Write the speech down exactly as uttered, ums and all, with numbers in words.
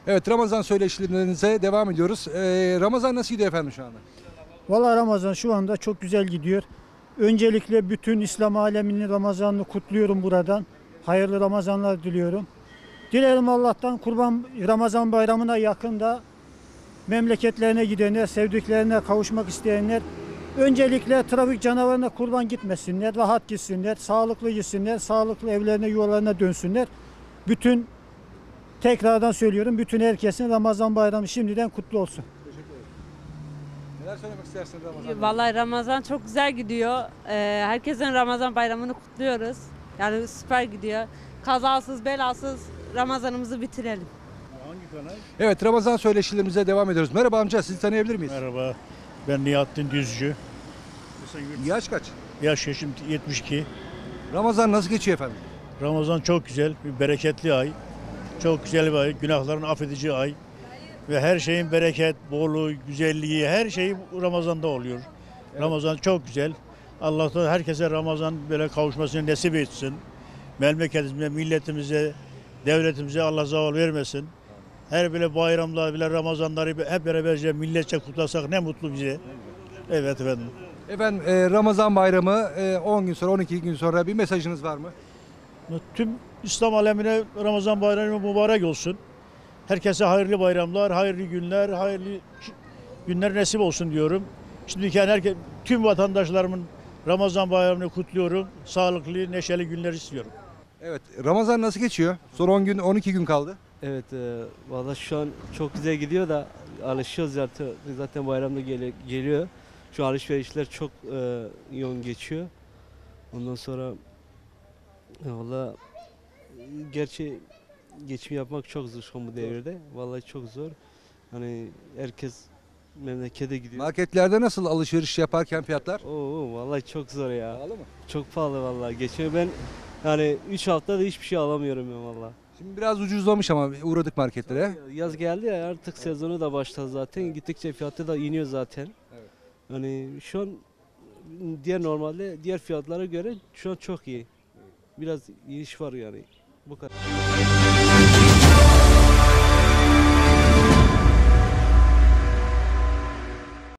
Evet, Ramazan söyleşilerinize devam ediyoruz. Ee, Ramazan nasıl gidiyor efendim şu anda? Valla Ramazan şu anda çok güzel gidiyor. Öncelikle bütün İslam aleminin Ramazan'ını kutluyorum buradan. Hayırlı Ramazanlar diliyorum. Dilerim Allah'tan Kurban Ramazan bayramına yakında memleketlerine gidenler, sevdiklerine kavuşmak isteyenler öncelikle trafik canavarına kurban gitmesinler, rahat gitsinler, sağlıklı gitsinler, sağlıklı evlerine, yuvalarına dönsünler. Bütün tekrardan söylüyorum, bütün herkesin Ramazan bayramı şimdiden kutlu olsun. Neler söylemek istersiniz Ramazan? Vallahi Ramazan çok güzel gidiyor. Ee, herkesin Ramazan bayramını kutluyoruz. Yani süper gidiyor. Kazasız belasız Ramazanımızı bitirelim. Evet, Ramazan söyleşilerimize devam ediyoruz. Merhaba amca, sizi tanıyabilir miyiz? Merhaba, ben Nihattin Düzcü. Yaş kaç? Yaş yaşım yetmiş iki. Ramazan nasıl geçiyor efendim? Ramazan çok güzel, bir bereketli ay. Çok güzel bir ay, günahların affedici ay. Ve her şeyin bereket, bolluğu, güzelliği, her şey Ramazan'da oluyor. Evet. Ramazan çok güzel. Allah da herkese Ramazan böyle kavuşmasını nasip etsin. Memleketimize, milletimize, devletimize Allah zaval vermesin. Her böyle bayramlar, bile Ramazanları hep beraberce milletçe kutlasak ne mutlu bize. Evet efendim. Efendim e, Ramazan bayramı e, on gün sonra, on iki gün sonra bir mesajınız var mı? Tüm İslam alemine Ramazan bayramı mübarek olsun. Herkese hayırlı bayramlar, hayırlı günler, hayırlı günler nasip olsun diyorum. Şimdiki yani herkes, tüm vatandaşlarımın Ramazan bayramını kutluyorum. Sağlıklı, neşeli günler istiyorum. Evet, Ramazan nasıl geçiyor? Son on gün, on iki gün kaldı. Evet, e, valla şu an çok güzel gidiyor da alışıyoruz zaten, zaten bayramda gele- geliyor. Şu alışverişler çok e, yoğun geçiyor. Ondan sonra e, valla gerçi geçim yapmak çok zor şu an bu devirde. Vallahi çok zor. Hani herkes memlekete gidiyor. Marketlerde nasıl alışveriş yaparken fiyatlar? Oo, vallahi çok zor ya. Pahalı mı? Çok pahalı vallahi. Geçen ben yani üç haftada hiçbir şey alamıyorum ya vallahi. Şimdi biraz ucuzlamış ama uğradık marketlere. Yaz geldi ya artık sezonu da başladı zaten. Gittikçe fiyatı da iniyor zaten. Evet. Hani şu an diğer normalde diğer fiyatlara göre şu an çok iyi. Biraz iniş var yani. Bu kadar.